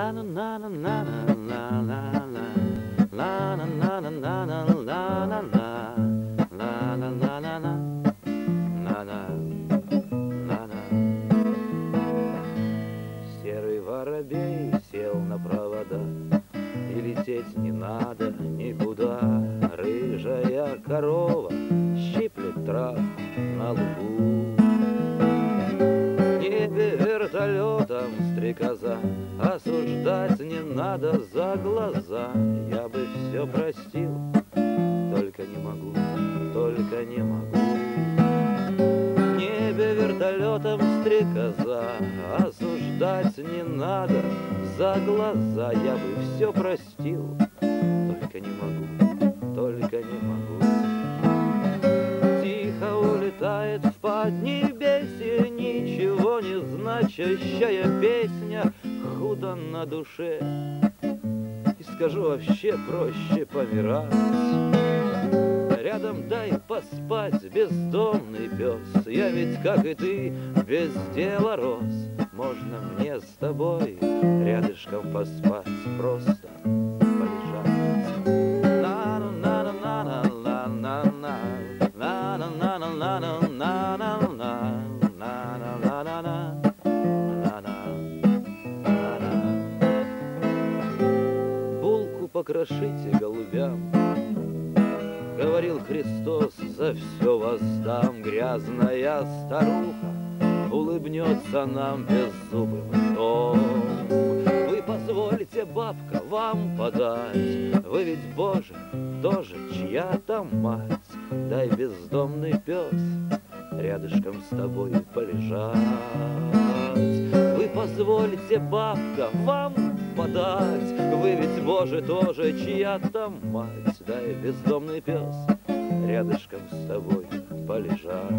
Серый воробей сел на провода, и лететь не надо никуда. Рыжая корова щиплет травку на лугу. В небе вертолетом стрекоза, осуждать не надо за глаза. Я бы все простил, только не могу, только не могу. В небе вертолетом стрекоза, осуждать не надо за глаза. Я бы все простил, только не могу, только не могу. Тихо улетает в поднебесье ничего не значащая песня, худо на душе, и скажу, вообще проще помирать. Рядом дай поспать, бездомный пес, я ведь, как и ты, без дела рос. Можно мне с тобой рядышком поспать, просто полежать. Булку покрошите голубям, говорил Христос, за все воздам. Грязная старуха улыбнется нам беззубым ртом. Вы позволите, бабка, вам подать, вы ведь, Боже, тоже чья-то мать. Дай, бездомный пес, рядышком с тобой полежать. Вы позволите, бабка, вам подать, вы ведь, Боже, тоже чья-то мать. Дай, бездомный пес, рядышком с тобой полежать.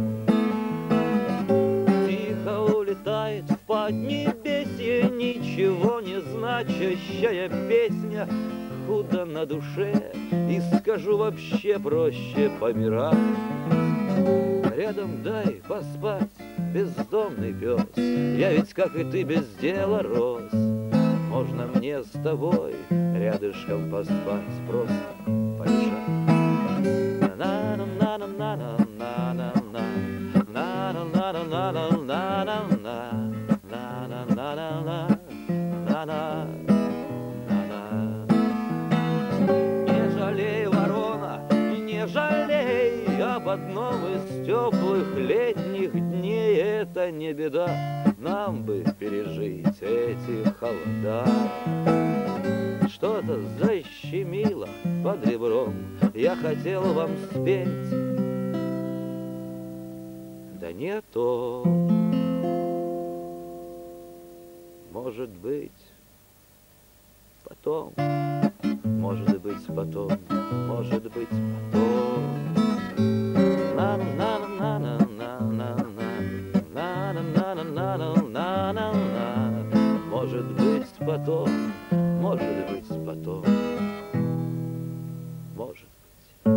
Тихо улетает в поднебесье ничего не значащая песня, худо на душе, и скажу, вообще проще помирать. Рядом дай поспать, бездомный пес, я ведь, как и ты, без дела рос. Можно мне с тобой рядышком поспать, просто полежать. Не жалей, ворона, не жалей об одном из теплых летних дней. Это не беда, нам бы пережить эти холода. Что-то защемило под ребром, я хотел вам спеть, да не то. Может быть, потом, может быть, потом, может быть, потом. Может быть, потом, может быть, потом, может быть.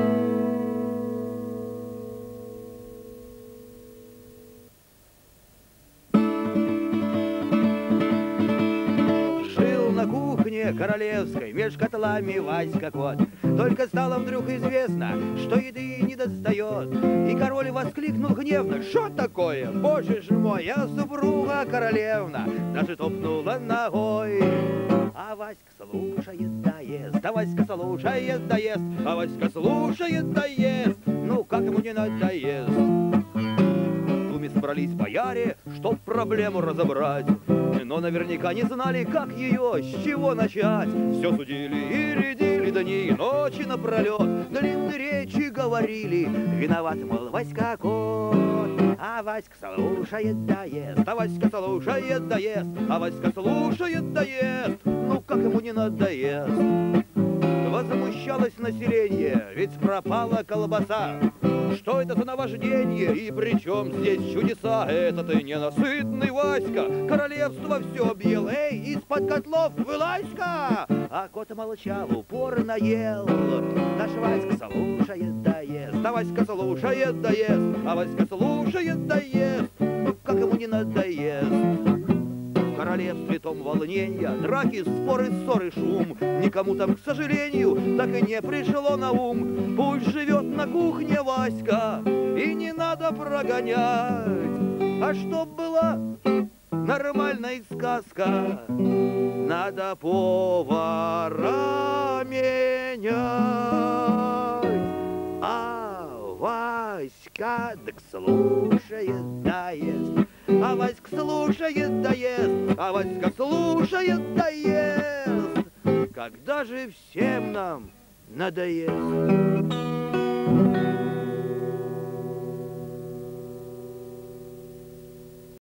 Жил на кухне королевской меж котлами Васька кот. Только стало вдруг известно, что еды не достает. И король воскликнул гневно: что такое? Боже ж мой, я супруга королевна. Даже топнула ногой. А Васька слушает, да ест, а Васька слушает, да ест, а Васька слушает, да ест. Ну как ему не надоест? В думе собрались бояре, чтоб проблему разобрать, но наверняка не знали, как ее, с чего начать. Все судили и рядили дни и ночи напролет, длинные речи говорили, виноват, мол, Васька кот. А Васька слушает, да ест, а Васька слушает, да ест, а Васька слушает, да ест. Ну как ему не надоест? Возмущалось население, ведь пропала колбаса. Что это за наваждение, и при чем здесь чудеса? Это ты ненасытный Васька, королевство все объел. Эй, из-под котлов вылазь-ка! А кот молчал, упорно ел. Наш Васька слушает, да ест, а Васька слушает, да ест, а Васька слушает, да ест. Ну как ему не надоест? В королевстве том волненья, драки, споры, ссоры, шум. Никому там, к сожалению, так и не пришло на ум. Пусть живет на кухне Васька, и не надо прогонять. А чтоб была нормальная сказка, надо повара менять. А Васька так слушает, да ест. А Васька слушает, да ест. А Васька слушает, да ест. Когда же всем нам надоест?